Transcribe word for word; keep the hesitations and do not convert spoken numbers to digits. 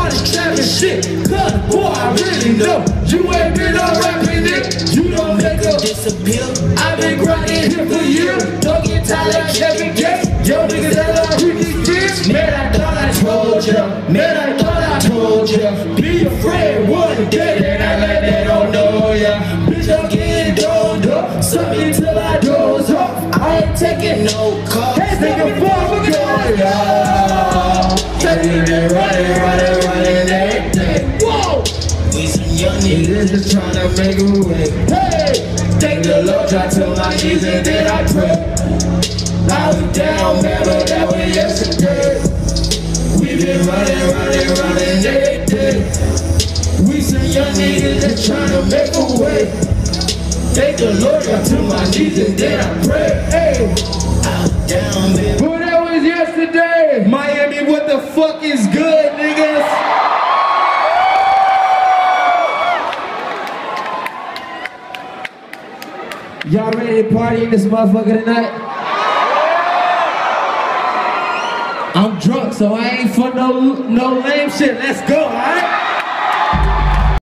started trapping shit. Cause boy, I really know you ain't been on rapping it. You don't make a disappear. I've been grinding here for years. Don't get tired like Kevin Gates. Yo niggas that are really gears. Man, I thought I told ya. Man, I thought I told ya. Be afraid one day that I let they don't know ya. Bitch, I'm getting dozed up. Suck me till I doze off. I ain't taking no calls. Hey, nigga, fuck me, yeah. They been running, running, running every day. Whoa! We some young niggas just tryna make a way. Hey! Thank the Lord, I to my knees and then I pray. I was down, man, but that was yesterday. We been running, running, running every day. We some young niggas just tryna make a way. Thank the Lord, I to my knees and then I pray. Hey! I was down, man. But that was yesterday. Miami, what the fuck is good, niggas? Y'all ready to party in this motherfucker tonight? I'm drunk, so I ain't for no no lame shit. Let's go, alright?